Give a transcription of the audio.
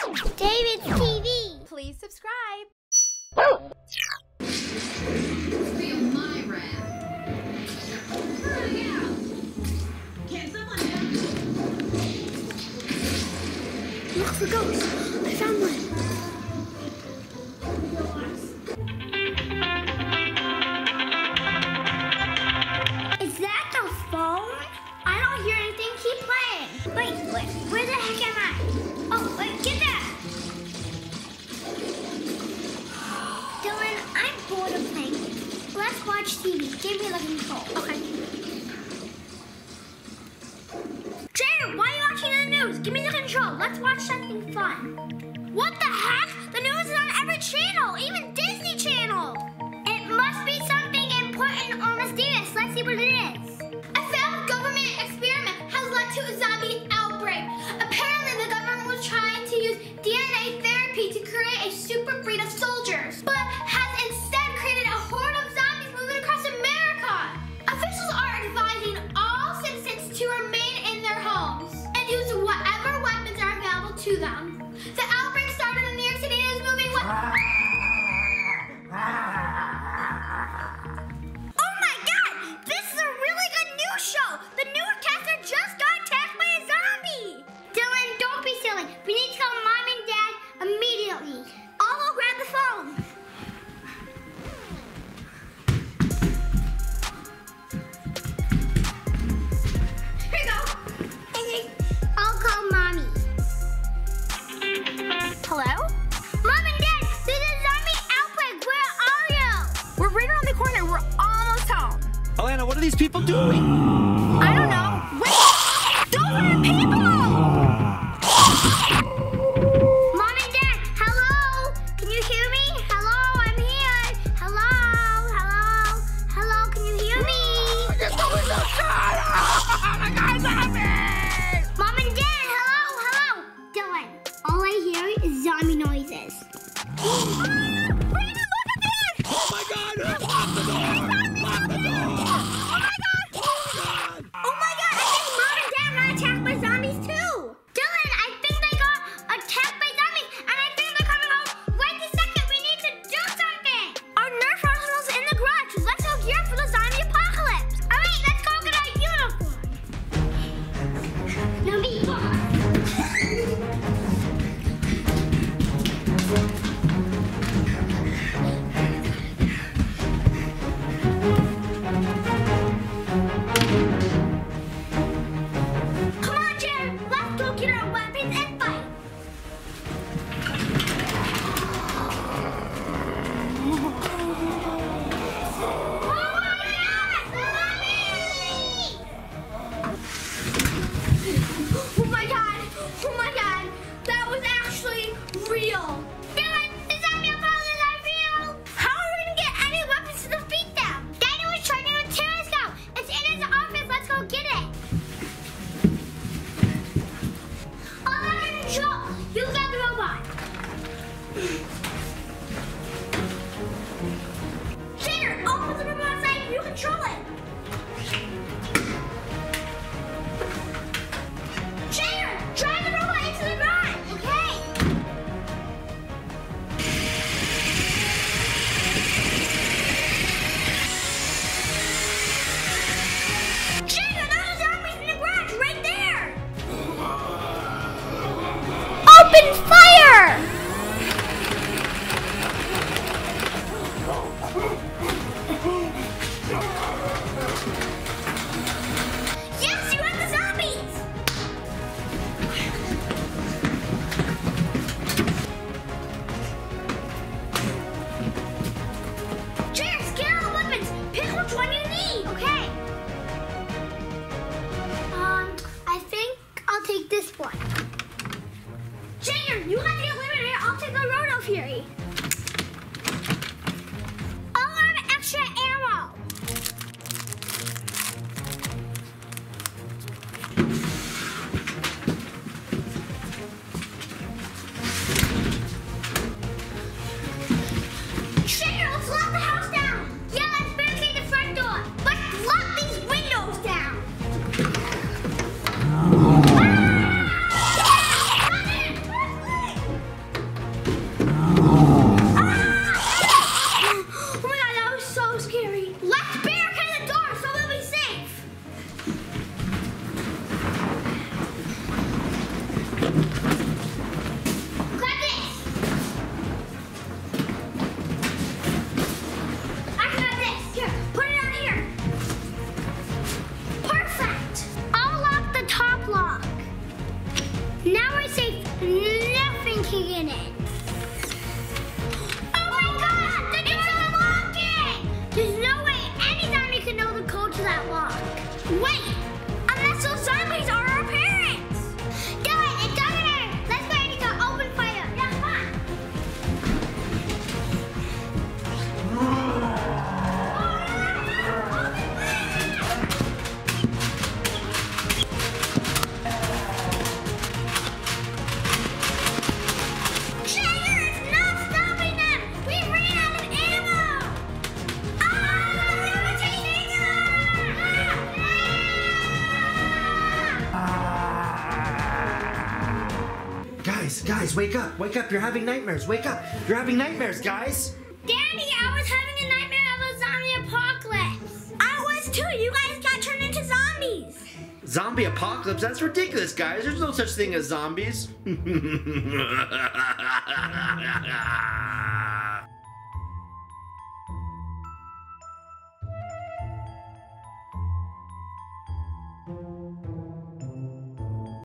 DavidsTV. Please subscribe. Feel my wrath. Hurry out. Can someone help me? Look for ghosts. I found one. Is that the phone? I don't hear anything. Keep playing. Wait, where the heck am I? Oh, wait, get that. Dylan, I'm bored of playing. Let's watch TV. Give me the control. Okay. Jared, why are you watching the news? Give me the control. Let's watch something fun. What the heck? The news is on every channel, even Disney Channel. It must be something important or mysterious. Let's see what it is. A failed government experiment has led to a zombie outbreak. Apparently, the government was trying to use DNA therapy to create a super breed of soldiers, but has instead created a horde of zombies moving across America. Officials are advising all citizens to remain in their homes and use whatever weapons are available to them. The outbreak started in New York City and is moving with... Oh my God! This is a really good news show! The newscaster just got attacked by a zombie! Dylan, don't be silly. We need to tell Mom and Dad immediately. I'll go grab the phone. Here you go. I'll call Mommy. Hello? Mom and Dad, there's a zombie outbreak. Where are you? We're right around the corner. We're almost home. Alana, what are these people doing? I don't know. Wait! Those are people! Mom and Dad, hello? Can you hear me? Hello, I'm here. Hello, hello, hello, can you hear me? Mom and Dad, hello, hello. Dylan, all I hear is zombie noises. Brandon, look at this! Oh my God! Lock the door! Lock the door! Oh my God! Oh God! Oh my God, I think Mom and Dad got attacked by zombies too. Dylan, I think they got attacked by zombies, and I think they're coming out right this second. We need to do something. Our Nerf arsenal's in the garage. Let's go gear for the zombie apocalypse. All right, let's go get our uniform. No me. Come on, Jared. Let's go get our weapons and fight. Oh my God! Zombie! Oh my God! Oh my God! That was actually real. Dylan, the zombie apocalypse are real. How are we gonna get any weapons to defeat them? Daddy was charging a telescope. It's in his office. Let's go get it. Control. You got the robot. Jagger, open the robot side. You control it. Jagger, drive the robot into the garage. Okay. Jagger, there's a zombies in the garage right there. Open fire! Yes, you have the zombies! Jared, scan all the weapons. Pick which one you need. Okay. I think I'll take this one. Jagger, you got the eliminator. I'll take the Roto Fury. I'll have extra ammo. Jagger, let's lock the house down. Yeah, let's barricade the front door. Let's lock these windows down. Ah! Guys, wake up. Wake up. You're having nightmares. Wake up. You're having nightmares, guys. Daddy, I was having a nightmare of a zombie apocalypse. I was too. You guys got turned into zombies. Zombie apocalypse? That's ridiculous, guys. There's no such thing as zombies.